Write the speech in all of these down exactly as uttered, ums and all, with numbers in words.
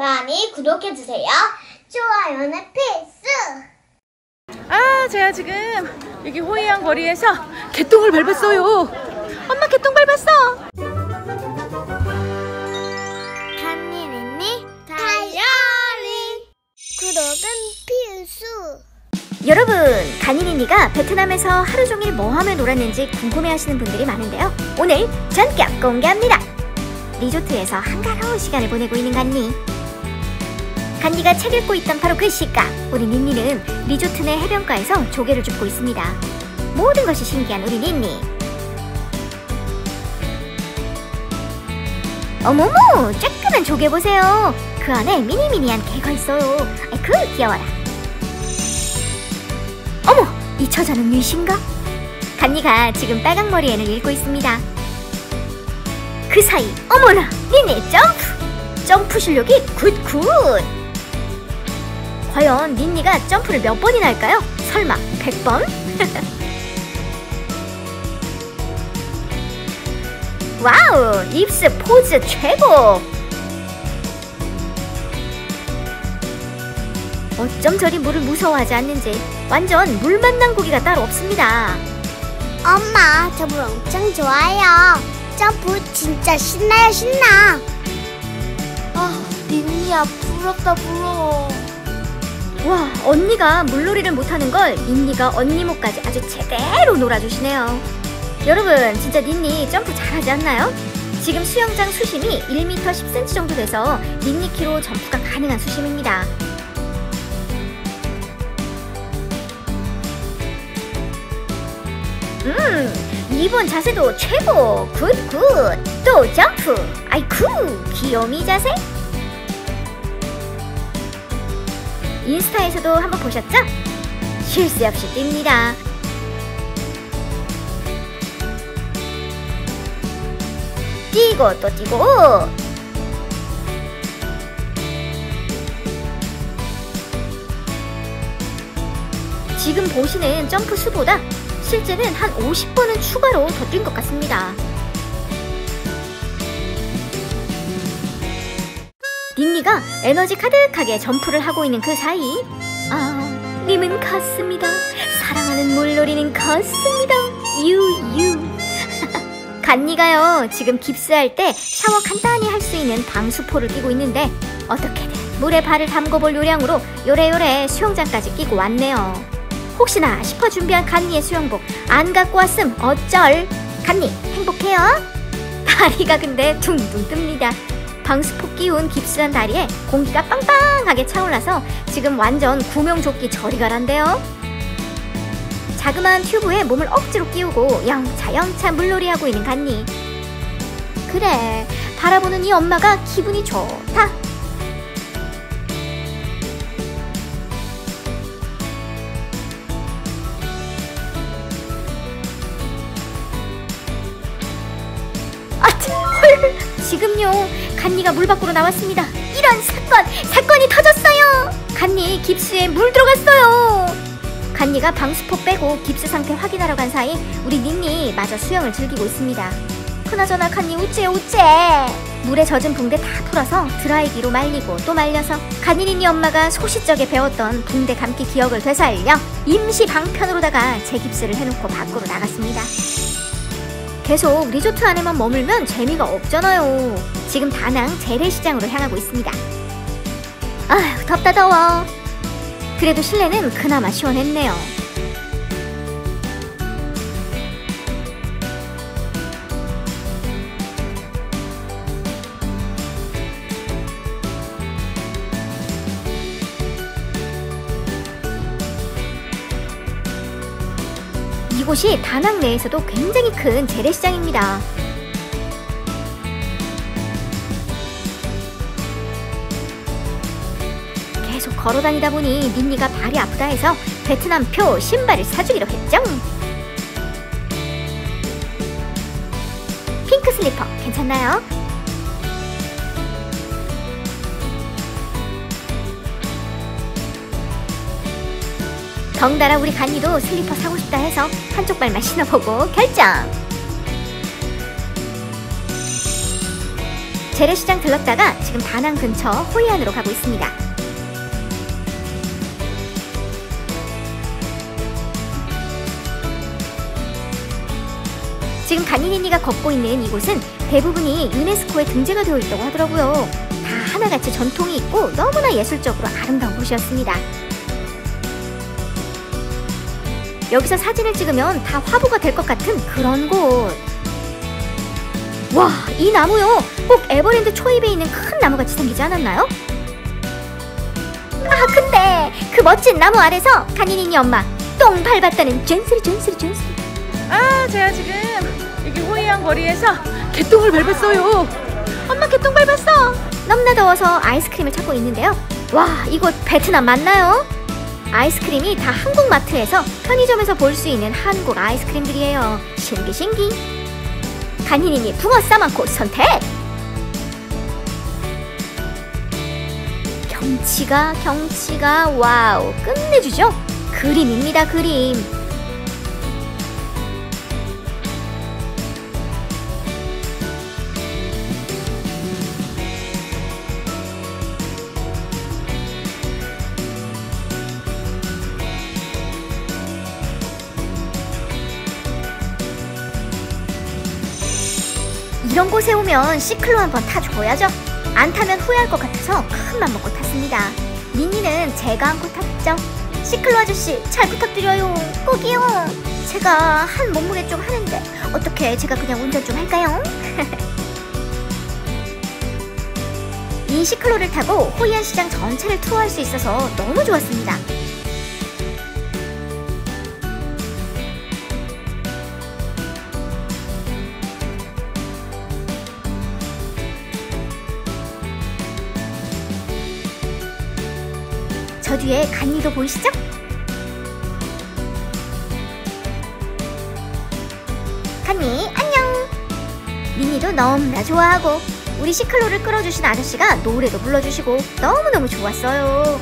많이 구독해주세요. 좋아요는 필수! 아, 제가 지금 여기 호이안 거리에서 개똥을 밟았어요. 엄마 개똥 밟았어. 간니니니 다이어리 구독은 필수! 여러분, 간이니니가 베트남에서 하루 종일 뭐하며 놀았는지 궁금해하시는 분들이 많은데요. 오늘 전격 공개합니다. 리조트에서 한가로운 시간을 보내고 있는 간니. 간니가 책 읽고 있던 바로 그 시각, 우리 닌니는 리조트 내 해변가에서 조개를 줍고 있습니다. 모든 것이 신기한 우리 닌니. 어머머, 쬐끄만 조개 보세요. 그 안에 미니미니한 개가 있어요. 아이쿠 귀여워라. 어머, 이 처자는 뉘신가? 간니가 지금 빨강머리엔을 읽고 있습니다. 그 사이, 어머나, 닌니 점프! 점프 실력이 굿굿! 과연 닌니가 점프를 몇 번이나 할까요? 설마 백 번? 와우! 입스 포즈 최고! 어쩜 저리 물을 무서워하지 않는지 완전 물 만난 고기가 따로 없습니다. 엄마, 저 물 엄청 좋아요. 점프 진짜 신나요, 신나. 아, 닌니야, 부럽다, 부러워. 와, 언니가 물놀이를 못하는 걸 닌니가 언니 목까지 아주 제대로 놀아주시네요. 여러분, 진짜 닌니 점프 잘하지 않나요? 지금 수영장 수심이 일 미터 십 센티미터 정도 돼서 닌니 키로 점프가 가능한 수심입니다. 음, 이번 자세도 최고! 굿굿! 또 점프! 아이쿠! 귀요미 자세! 인스타에서도 한번 보셨죠? 쉴 새 없이 뜁니다. 뛰고 또 뛰고! 지금 보시는 점프 수보다 실제는 한 오십 번은 추가로 더 뛴 것 같습니다. 닌니가 에너지 가득하게 점프를 하고 있는 그 사이, 아, 님은 컸습니다. 사랑하는 물놀이는 컸습니다. 유유. 간니가요, 지금 깁스할 때 샤워 간단히 할 수 있는 방수포를 끼고 있는데 어떻게든 물에 발을 담궈볼 요량으로 요래요래 수영장까지 끼고 왔네요. 혹시나 싶어 준비한 간니의 수영복 안 갖고 왔음 어쩔? 간니 행복해요? 다리가 근데 둥둥 뜹니다. 방수포 끼운 깁스한 다리에 공기가 빵빵하게 차올라서 지금 완전 구명조끼 저리 가란데요. 자그마한 튜브에 몸을 억지로 끼우고 영차 영차 물놀이하고 있는 간니. 그래, 바라보는 이 엄마가 기분이 좋다. 지금요, 간니가 물 밖으로 나왔습니다. 이런 사건! 사건이 터졌어요! 간니 깁스에 물 들어갔어요! 간니가 방수포 빼고 깁스 상태 확인하러 간 사이 우리 닌니 마저 수영을 즐기고 있습니다. 그나저나 간니 우째 우째! 물에 젖은 붕대 다 풀어서 드라이기로 말리고 또 말려서 간니 닌니 엄마가 소시적에 배웠던 붕대 감기 기억을 되살려 임시 방편으로다가 재깁스를 해놓고 밖으로 나갔습니다. 계속 리조트 안에만 머물면 재미가 없잖아요. 지금 다낭 재래시장으로 향하고 있습니다. 아휴, 덥다 더워. 그래도 실내는 그나마 시원했네요. 이곳이 다낭 내에서도 굉장히 큰 재래시장입니다. 계속 걸어다니다 보니 닌니가 발이 아프다 해서 베트남 표 신발을 사주기로 했죠. 핑크 슬리퍼 괜찮나요? 덩달아 우리 간니도 슬리퍼 사고 싶다 해서 한쪽 발만 신어보고 결정! 재래시장 들렀다가 지금 다낭 근처 호이안으로 가고 있습니다. 지금 간이니니가 걷고 있는 이곳은 대부분이 유네스코에 등재가 되어 있다고 하더라고요. 다 하나같이 전통이 있고 너무나 예술적으로 아름다운 곳이었습니다. 여기서 사진을 찍으면 다 화보가 될 것 같은 그런 곳. 와, 이 나무요, 꼭 에버랜드 초입에 있는 큰 나무같이 생기지 않았나요? 아, 근데 그 멋진 나무 아래서 간이니니 엄마 똥 밟았다는 존스리 존스리 존스리. 아, 제가 지금 여기 호이안 거리에서 개똥을 밟았어요. 엄마, 개똥 밟았어. 너무나 더워서 아이스크림을 찾고 있는데요. 와, 이곳 베트남 맞나요? 아이스크림이 다 한국 마트에서 편의점에서 볼 수 있는 한국 아이스크림들이에요. 신기 신기. 간이니니 붕어 싸만코 선택. 경치가 경치가 와우, 끝내주죠. 그림입니다, 그림. 이런 곳에 오면 시클로 한번 타줘야죠. 안 타면 후회할 것 같아서 큰맘 먹고 탔습니다. 니니는 제가 안고 탔죠. 시클로 아저씨 잘 부탁드려요. 꼭이요. 제가 한 몸무게 좀 하는데 어떻게 제가 그냥 운전 좀 할까요? 이 시클로를 타고 호이안 시장 전체를 투어할 수 있어서 너무 좋았습니다. 저 뒤에 간니도 보이시죠? 간니 안녕. 니니도 너무나 좋아하고 우리 시클로를 끌어주신 아저씨가 노래도 불러주시고 너무너무 좋았어요.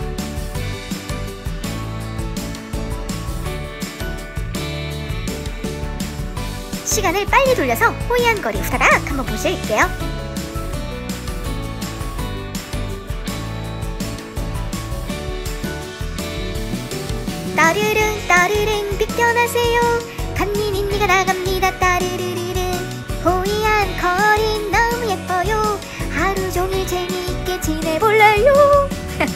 시간을 빨리 돌려서 호이안 거리 후다닥 한번 보실게요. 따르릉 따르릉 비켜나세요. 간니니니가 나갑니다. 따르르르릉. 호이안 거리 너무 예뻐요. 하루 종일 재미있게 지내볼래요.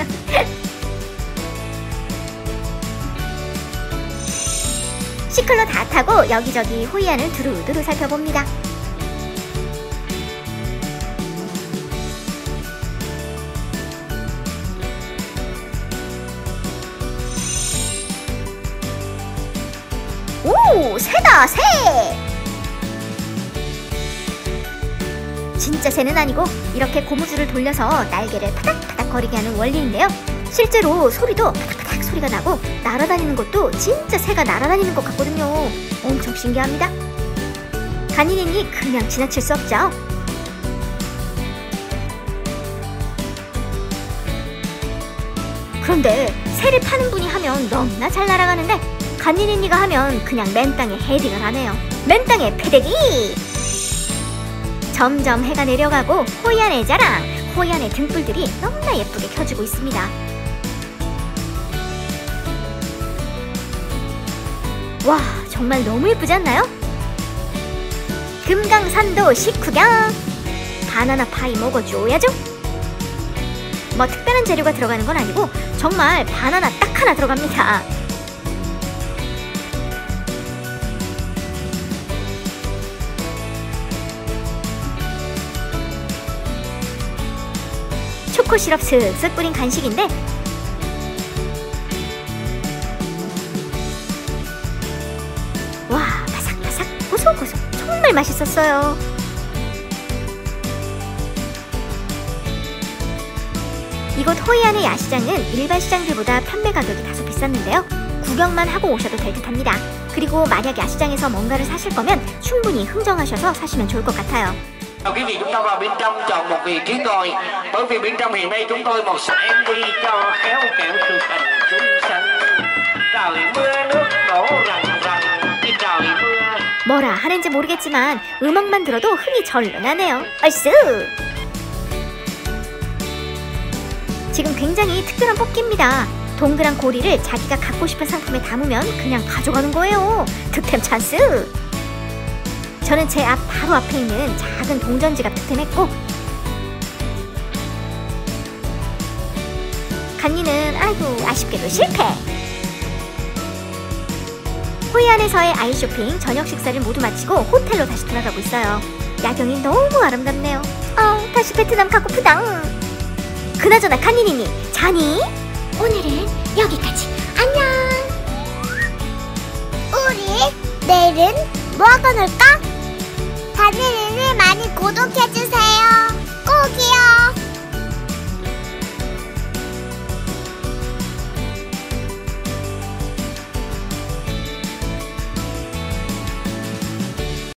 시클로 다 타고 여기저기 호이안을 두루두루 살펴봅니다. 오, 새다, 새! 진짜 새는 아니고 이렇게 고무줄을 돌려서 날개를 파닥파닥 거리게 하는 원리인데요. 실제로 소리도 파닥파닥 소리가 나고 날아다니는 것도 진짜 새가 날아다니는 것 같거든요. 엄청 신기합니다. 간이니니 그냥 지나칠 수 없죠. 그런데 새를 파는 분이 하면 너무나 잘 날아가는데 간니니니가 하면 그냥 맨 땅에 헤딩을 하네요. 맨 땅에 패대기! 점점 해가 내려가고 호이안의 자랑, 호이안의 등불들이 너무나 예쁘게 켜지고 있습니다. 와, 정말 너무 예쁘지 않나요? 금강산도 식후경! 바나나 파이 먹어줘야죠? 뭐 특별한 재료가 들어가는 건 아니고 정말 바나나 딱 하나 들어갑니다. 초코 시럽 슥슥 뿌린 간식인데 와, 바삭바삭 고소고소 정말 맛있었어요. 이곳 호이안의 야시장은 일반 시장들보다 판매 가격이 다소 비쌌는데요. 구경만 하고 오셔도 될 듯합니다. 그리고 만약 야시장에서 뭔가를 사실 거면 충분히 흥정하셔서 사시면 좋을 것 같아요. Quý vị chúng ta vào bên trong chọn một vị trí ngồi, bởi vì bên trong hiện nay chúng tôi một số em đi cho khéo kẹo thực hành chúng sanh. Trời mưa nước đổ rằn rằn, cái trời mưa. 뭐라 하는지 모르겠지만 음악만 들어도 흥이 절로 나네요. 얼쑤! 지금 굉장히 특별한 뽑기입니다. 동그란 고리를 자기가 갖고 싶은 상품에 담으면 그냥 가져가는 거예요. 득템 찬스! 저는 제 앞 바로 앞에 있는 작은 동전지갑 득템했고, 간니는 아이고 아쉽게도 실패! 호이안에서의 아이쇼핑 저녁 식사를 모두 마치고 호텔로 다시 돌아가고 있어요. 야경이 너무 아름답네요. 어, 다시 베트남 가고프당. 그나저나 간니니니 자니? 오늘은 여기까지. 안녕. 우리 내일은 뭐 하고 놀까? 다니엘을 많이 구독해줘.